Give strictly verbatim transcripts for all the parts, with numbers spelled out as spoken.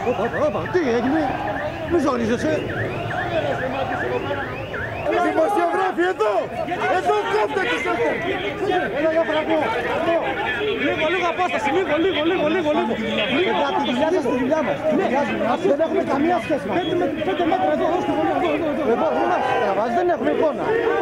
Όπα, όπα, τι έγινε, μη ζορίζεσαι. Δημοσιογράφοι εδώ, εδώ κόφτε τους αυτό. Έλα για φραγκό, λίγο, λίγο απόσταση, λίγο, λίγο, λίγο, λίγο, λίγο. Για τη δουλειά σας, τη δουλειά μας. Δεν έχουμε καμία σχέση μας. Πέντε μέτρα εδώ, εδώ, εδώ, εδώ. Εδώ, είμαστε, δεν έχουμε εικόνα.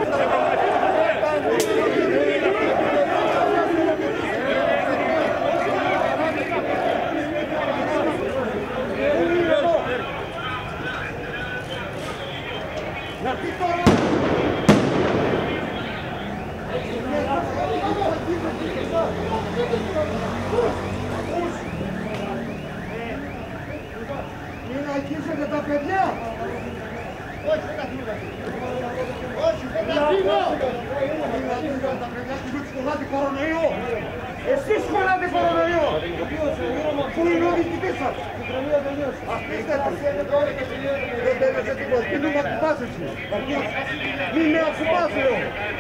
Μην αγγίσετε τα παιδιά! Όχι, δεν τα φύγω! Όχι, δεν τα φύγω! Μην αγγίσετε τα παιδιά που σχολάτε κορονοϊό! Εσείς σχολάτε κορονοϊό! Πού είναι ο διοικητής σας? Αφήστε τους! Δεν τέλειωσε τίποτα! Τι μην ακουπάς εσύ! Μην με ακουπάς λέω!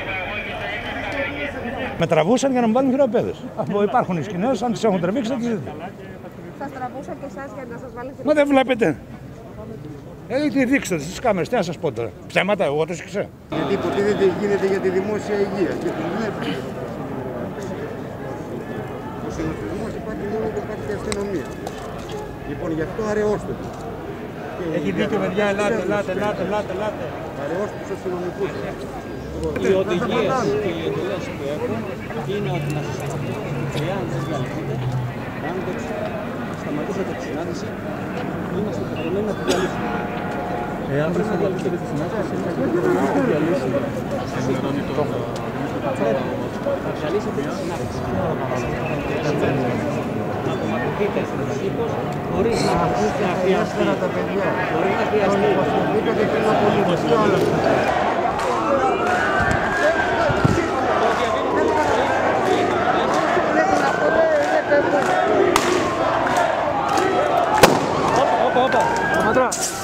Με τραβούσαν για να μου βάλουν χειροπέδες. Υπάρχουν οι σκηνές, αν τις έχουν τραβήξει θα τις δείτε. Σας τραβούσαν και εσάς για να σας βάλουν χειροπέδες? Μα δεν βλέπετε. Ε, δείξτε τις κάμερες, τι να σας πω τώρα. Ψέματα, εγώ το ήξερα. Γιατί υποτίθεται γίνεται για τη δημόσια υγεία και το βλέπετε. Ο συναθλισμός υπάρχει μόνο όταν υπάρχει αστυνομία. Λοιπόν, γι' αυτό αραιώστε του. Έχει δίκιο, παιδιά, ελάτε, ελάτε, ελάτε, ελάτε, ελάτε. Αραιώστε τους αστυνομικούς. Οι οδηγίες και οι εντολές που έχουν είναι ότι να σας αποφύγουν και αν δεν διαλυθείτε, αν δεν σταματήσετε τη συνάντηση, είμαστε υποχρεωμένοι να τη διαλύσουμε. Εάν πρέπει να διαλύσετε τη συνάντηση, είμαστε υποχρεωμένοι να τη διαλύσουμε. Πρέπει να διαλύσετε τη συνάντηση. Να απομακρυνθείτε συνεχώς, χωρίς να χρειαστεί. Χωρίς να χρειαστεί. Όπα, όπα, όπα.